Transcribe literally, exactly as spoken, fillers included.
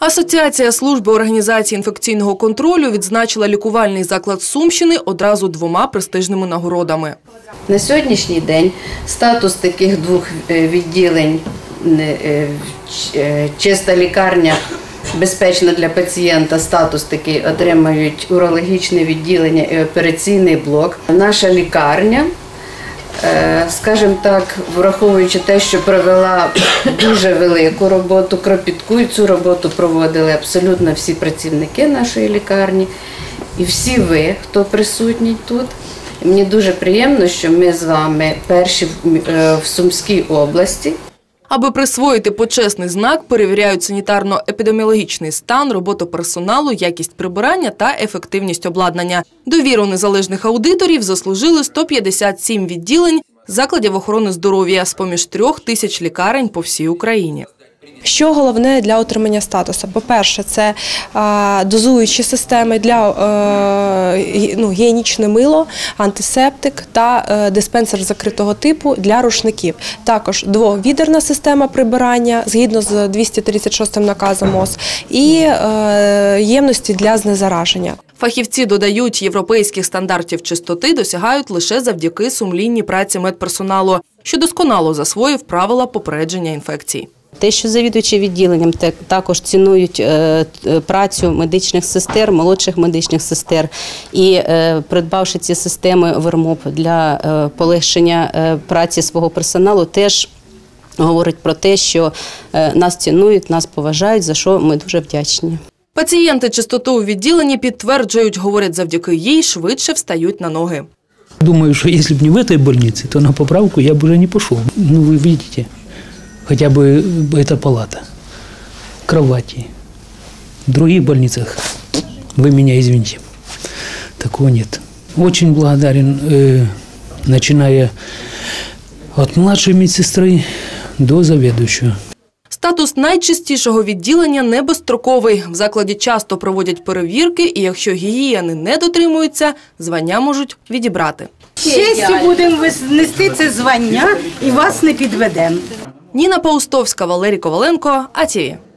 Асоціація служби організації інфекційного контролю відзначила лікувальний заклад Сумщини одразу двома престижними нагородами. На сьогоднішній день статус таких двох відділень «Чиста лікарня», безпечна для пацієнта, статус такий отримають урологічне відділення і операційний блок. Наша лікарня, скажімо так, враховуючи те, що провела дуже велику роботу, кропітку, і цю роботу проводили абсолютно всі працівники нашої лікарні і всі ви, хто присутній тут. Мені дуже приємно, що ми з вами перші в Сумській області. Аби присвоїти почесний знак, перевіряють санітарно-епідеміологічний стан, роботу персоналу, якість прибирання та ефективність обладнання. Довіру незалежних аудиторів заслужили сто п'ятдесят сім відділень закладів охорони здоров'я з-поміж трьох тисяч лікарень по всій Україні. Що головне для отримання статусу? По-перше, це а, дозуючі системи для е, ну, гігієнічне мило, антисептик та е, диспенсер закритого типу для рушників. Також двовідерна система прибирання, згідно з двісті тридцять шостим наказом МОЗ, і е, ємності для знезараження. Фахівці додають, європейських стандартів чистоти досягають лише завдяки сумлінній праці медперсоналу, що досконало засвоїв правила попередження інфекцій. Те, що завідувачі відділенням також цінують працю медичних сестер, молодших медичних сестер і, придбавши ці системи ВЕРМОП для полегшення праці свого персоналу, теж говорить про те, що нас цінують, нас поважають, за що ми дуже вдячні. Пацієнти чистоту у відділенні підтверджують, говорять, завдяки їй швидше встають на ноги. Думаю, що якщо б не в этой больнице, то на поправку я б уже не пішов. Ну, ви бачите. Хотя бы эта палата, кровати. В других больницах, вы меня извините, такого нет. Очень благодарен, э, начиная от младшей медсестры до заведующего. Статус найчистішого відділення не безстроковий. В закладі часто проводять перевірки, і якщо гігієни не дотримуються, звання можуть відібрати. З честю будемо нести це звання і вас не підведемо. Ніна Паустовська, Валерій Коваленко, АТВ.